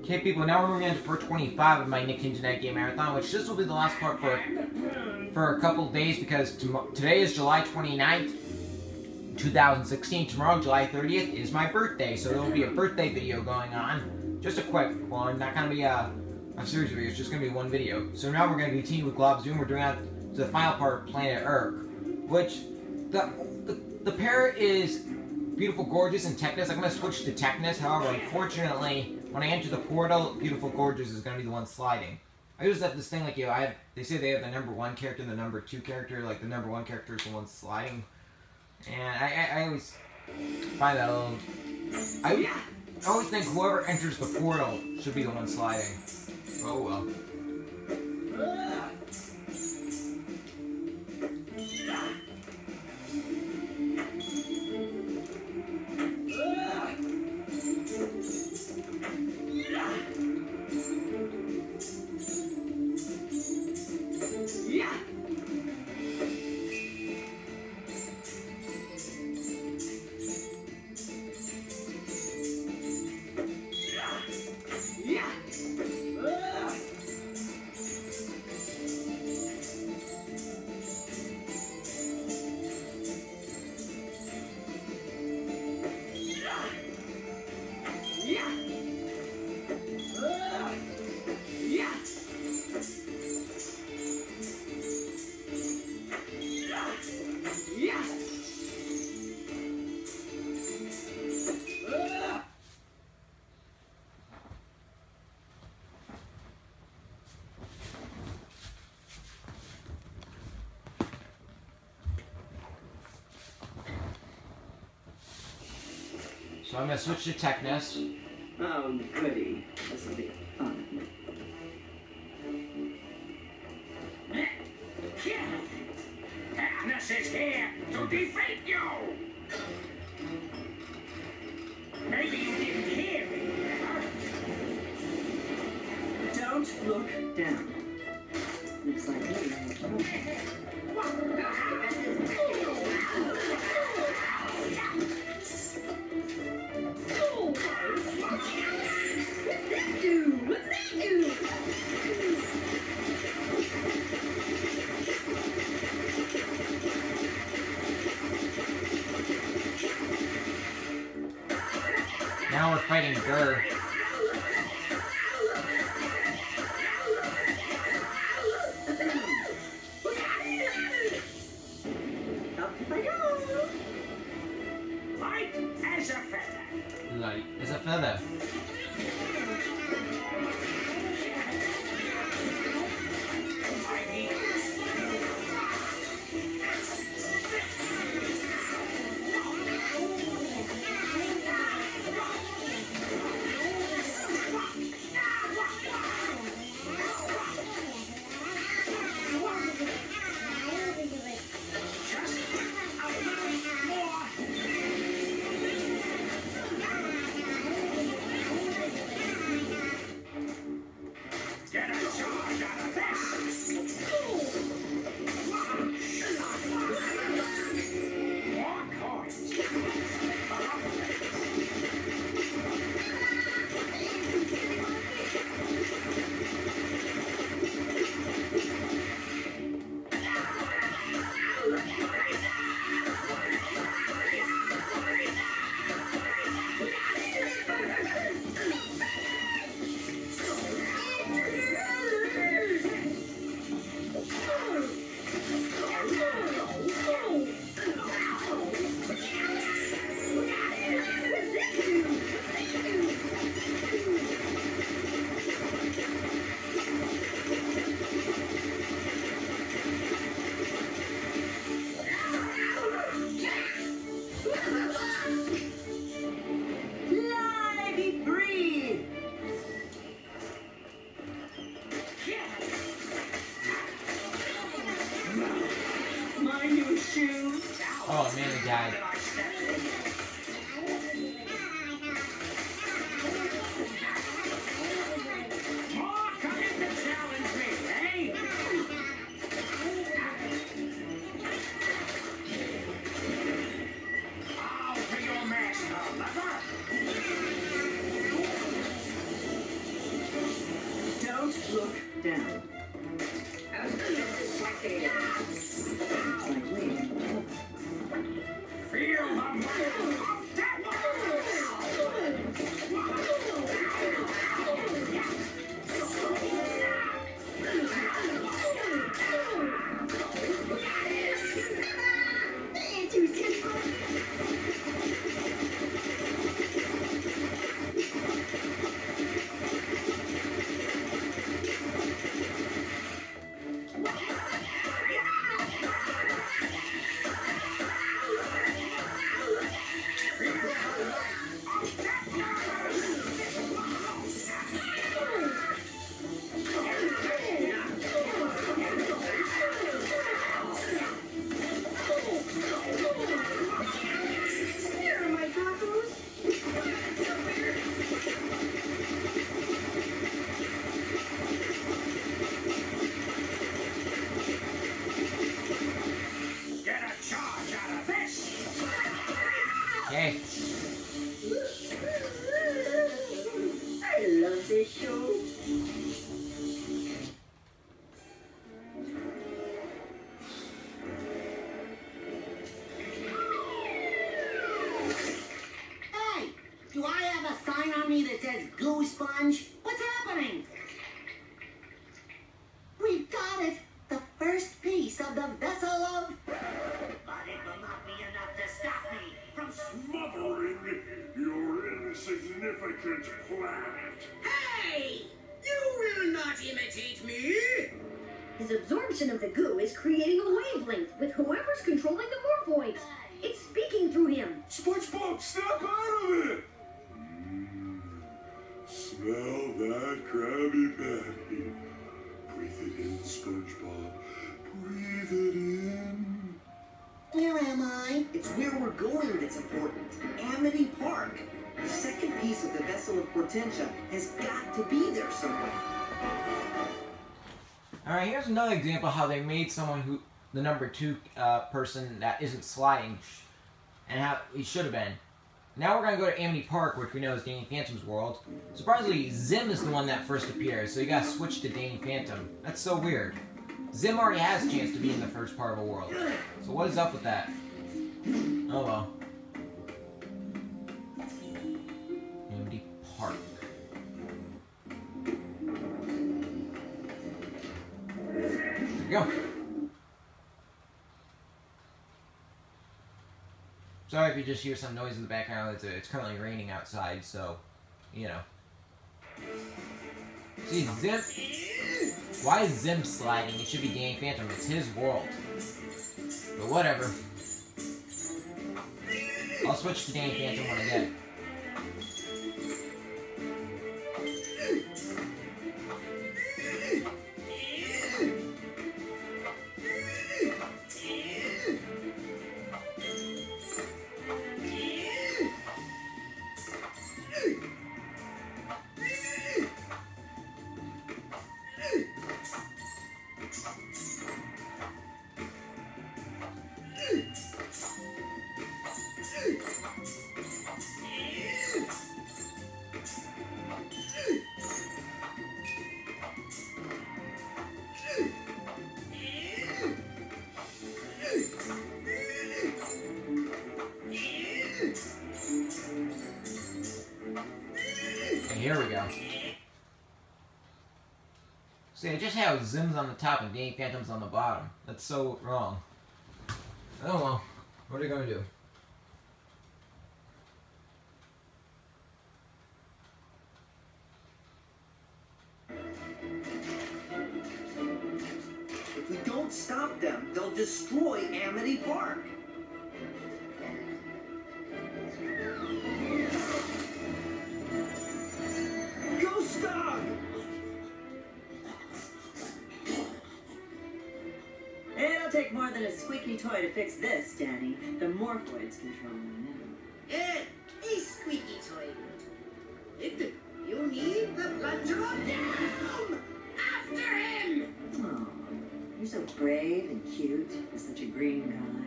Okay, people, now we're moving on to part 25 of my Nicktoons Tonight Game Marathon, which this will be the last part for a couple of days, because today is July 29th, 2016. Tomorrow, July 30th, is my birthday, so there will be a birthday video going on. Just a quick one, not going to be a series of videos, just going to be one video. So now we're going to continue with Globzoom. We're doing out to the final part of Planet Urk, which the parrot is beautiful, gorgeous, and Technus. I'm going to switch to Technus, however, unfortunately, when I enter the portal, Beautiful Gorgeous is going to be the one sliding. I just have this thing, like, you know, they say they have the number 1 character and the number 2 character. Like, the number 1 character is the one sliding. And I always find that a little... I always think whoever enters the portal should be the one sliding. Oh, well. So I'm going to switch to Technus. Oh, goody. This will be fun. Technus is here to defeat you! Maybe you didn't hear me, huh? Don't look down. Looks like me. Now we're fighting Gur. Light as a feather. Light as a feather. Oh man, he died. Look down. It's like leaving. Feel the weight of that Okay. I love this show. Hey, do I have a sign on me that says Goo Sponge? What's happening? We've got it. The first piece of the vessel of... But it will not be enough to stop me from Smothering your insignificant planet. Hey! You will not imitate me! His absorption of the goo is creating a wavelength with whoever's controlling the morphoids. It's speaking through him. SpongeBob, snap out of it! Smell that Krabby Patty. Breathe it in, SpongeBob. Breathe it in. Where am I? It's where we're going that's important. Amity Park. The second piece of the vessel of Hortensia has got to be there somewhere. Alright, here's another example how they made someone who, the number 2 person that isn't sliding, and how he should have been. Now we're going to go to Amity Park, which we know is Danny Phantom's world. Surprisingly, Zim is the one that first appears, so you gotta switch to Danny Phantom. That's so weird. Zim already has a chance to be in the first part of a world. So what is up with that? Oh well. Amity Park. There we go. Sorry if you just hear some noise in the background. It's currently raining outside, so, you know. See, Zim... Why is Zim sliding? It should be Danny Phantom. It's his world. But whatever. I'll switch to Danny Phantom when I get it. Here we go. See, I just have Zim's on the top and Danny Phantom's on the bottom. That's so wrong. Oh well. What are they going to do? If we don't stop them, they'll destroy Amity Park. Ghost Dog! It'll take more than a squeaky toy to fix this, Danny. The morphoids control him. Hey, squeaky toy. You need the plunger down! After him! Oh, you're so brave and cute with such a green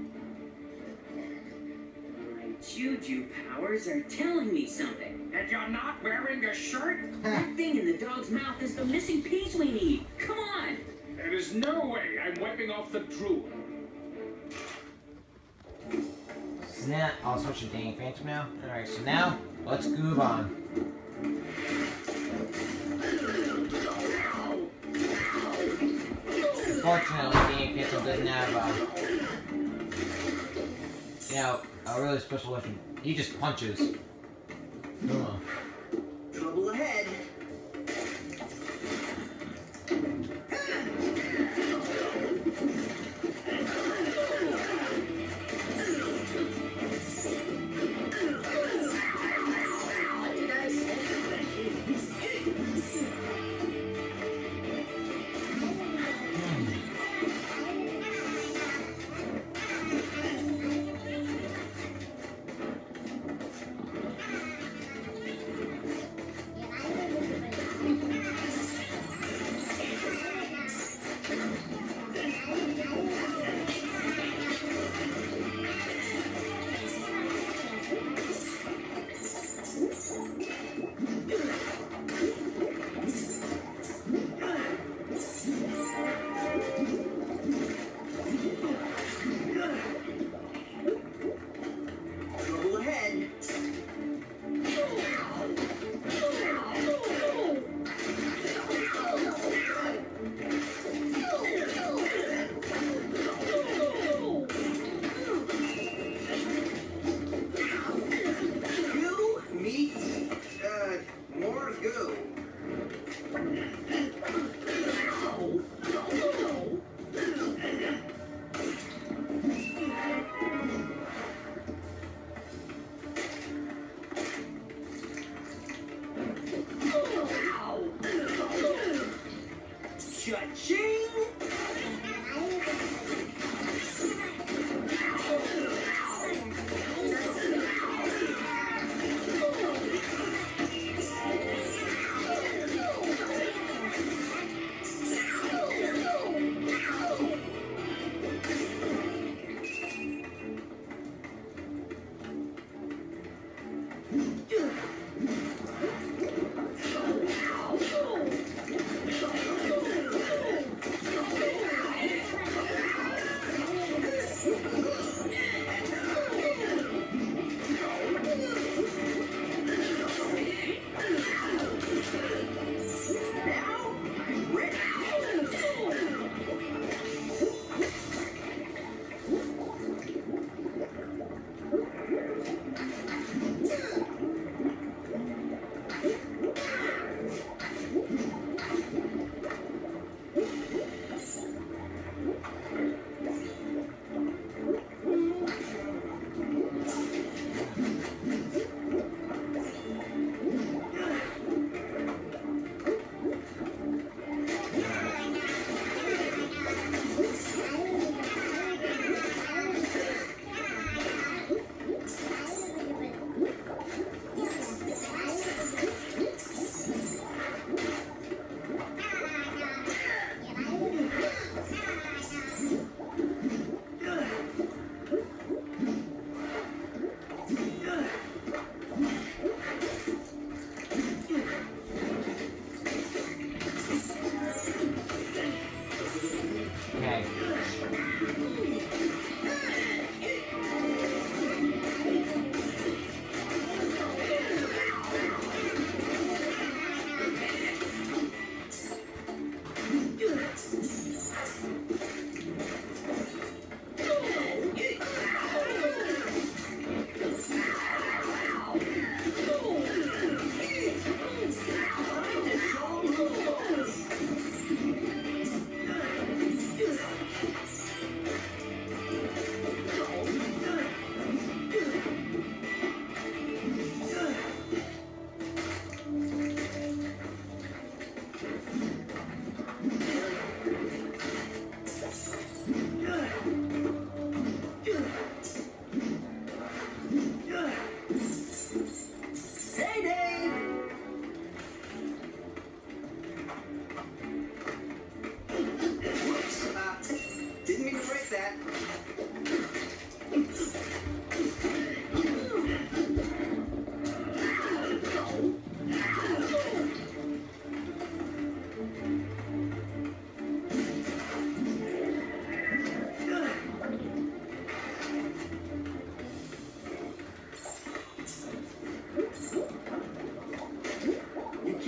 god. My juju powers are telling me something. And you're not wearing a shirt? That thing in the the dog's mouth is the missing piece we need. Come on! There is no way I'm wiping off the drool. So now, I'll switch to Danny Phantom now. Alright, so now, let's move on. Unfortunately, Danny Phantom doesn't have, you know, a really special weapon. He just punches. Trouble ahead.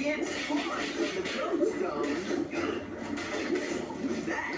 can't spawn from the ghost zone. That.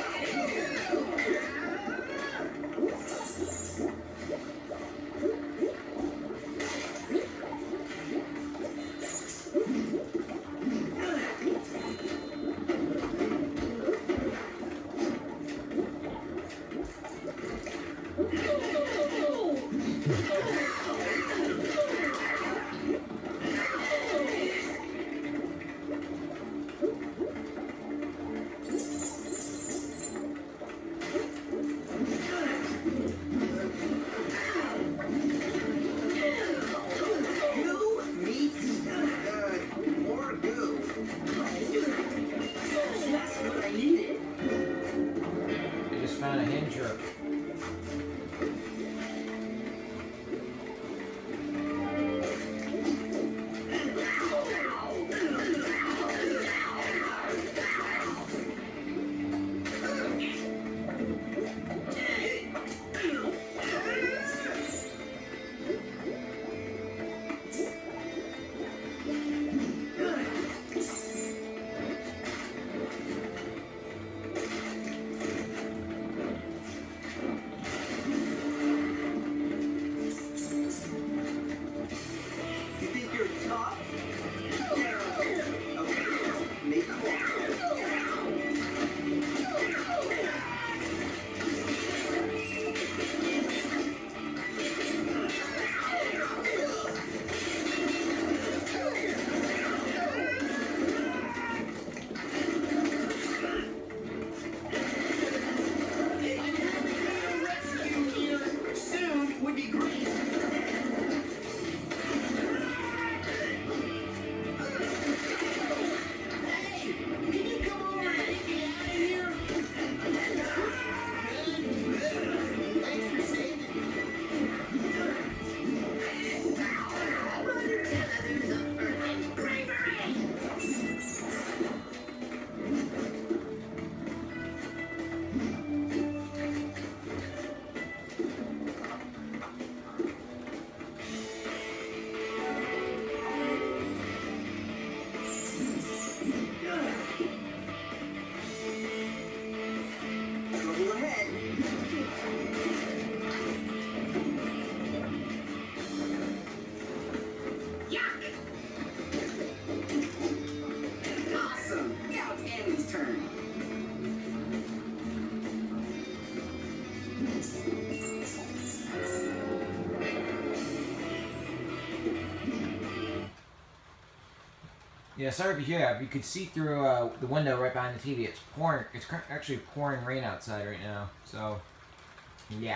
Yeah, sorry if you hear that, but you could see through the window right behind the TV. It's pouring. It's actually pouring rain outside right now. So, yeah.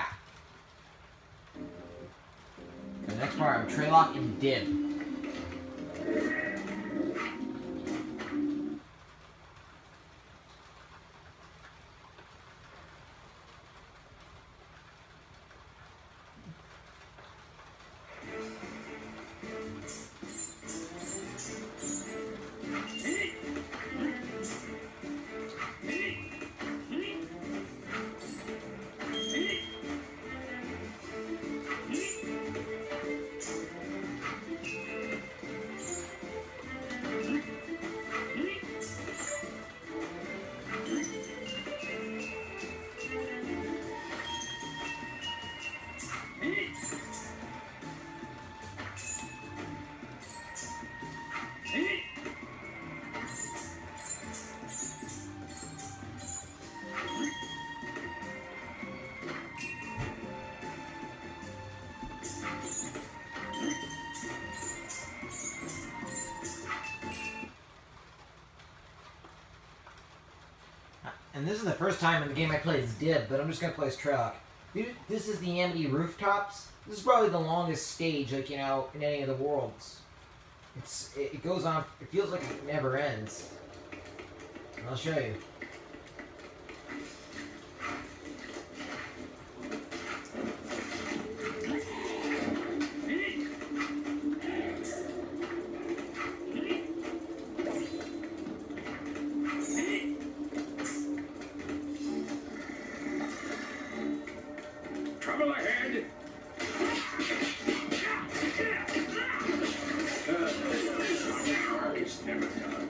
The next part, I'm Treylock and Dib. And this is the first time in the game I play as Dib, but I'm just going to play as Treylock. This is the Amity Rooftops. This is probably the longest stage, like, you know, in any of the worlds. It goes on, it feels like it never ends. I'll show you. Trouble ahead. It's never done.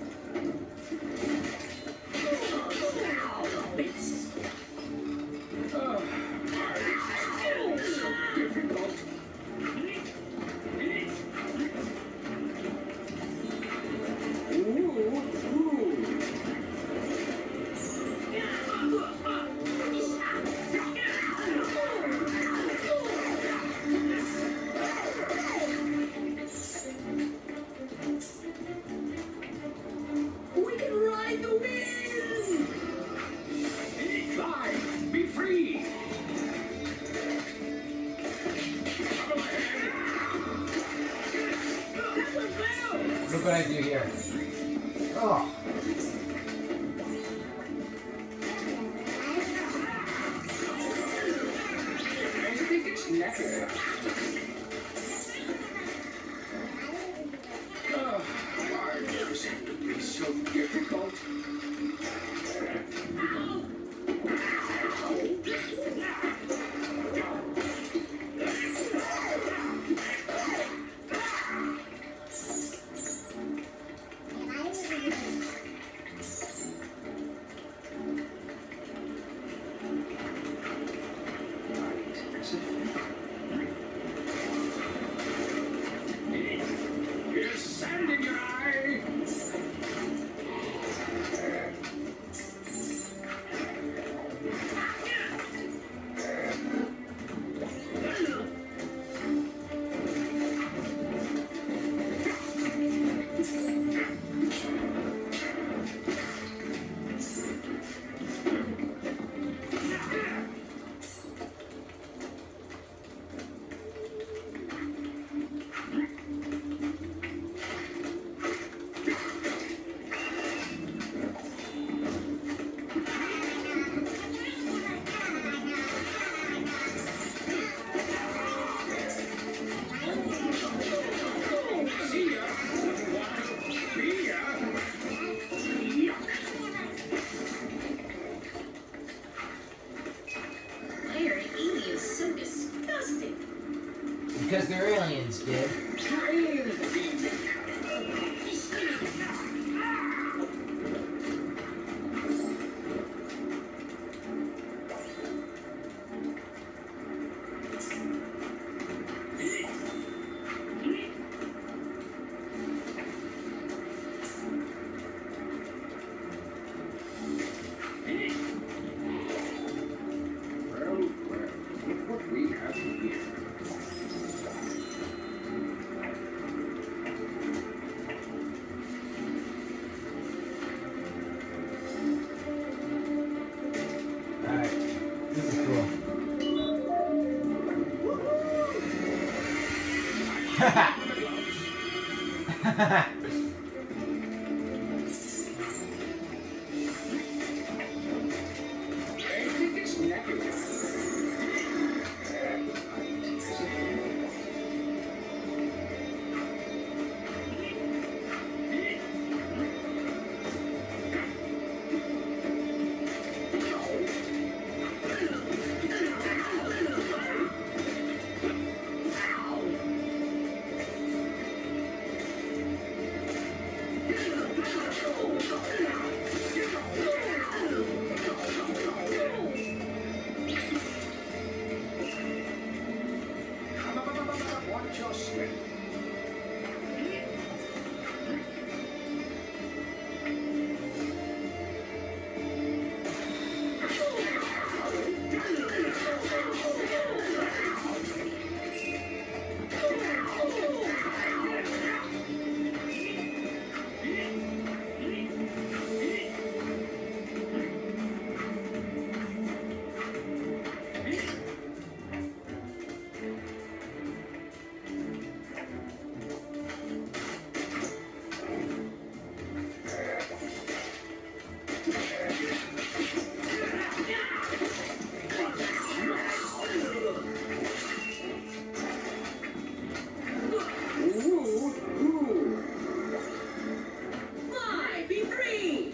So difficult. We can ride the wind! Fly! Be free! Cover my head! That was well! Look what I do here. Oh. I think it's nectar. Oh, why does it have to be so difficult? Here's sand in your eye! See ya! Be ya! Why are aliens so disgusting? Because they're aliens, dude. Drain the Well, look what we have here. Alright. This is cool. I think it's nectar. Watch your step. Fly! Be free!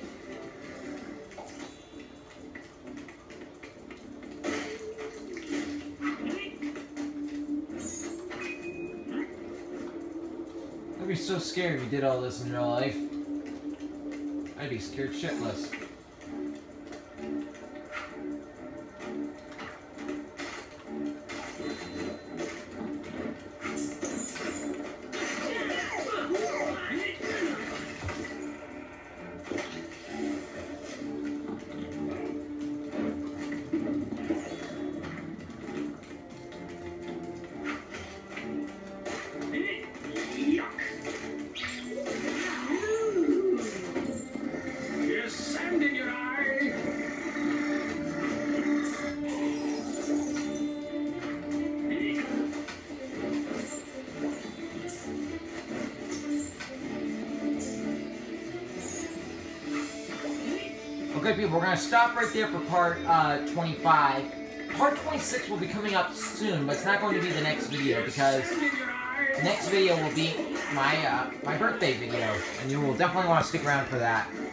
I'd be so scared if you did all this in real life. I'd be scared shitless. There's sand in your eye. Okay, people, we're going to stop right there for part 25. Part 26 will be coming up soon, but it's not going to be the next video because the next video will be my birthday video, and you will definitely want to stick around for that.